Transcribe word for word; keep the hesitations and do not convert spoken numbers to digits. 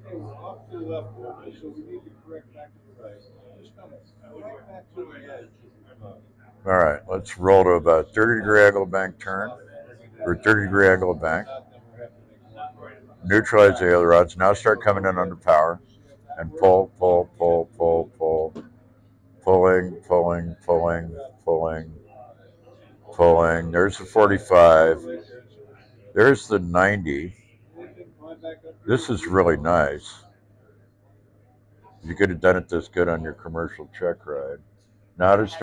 Okay, we're off to the left a little bit, so we need to correct back to the right. Just come right back to the edge. All right, let's roll to about thirty degree angle bank turn, or thirty degree angle bank. Neutralize the ailerons. Now start coming in under power. And pull, pull, pull, pull, pull. Pulling, pulling, pulling, pulling, pulling. There's the forty-five. There's the ninety. This is really nice. You could have done it this good on your commercial check ride. Now to start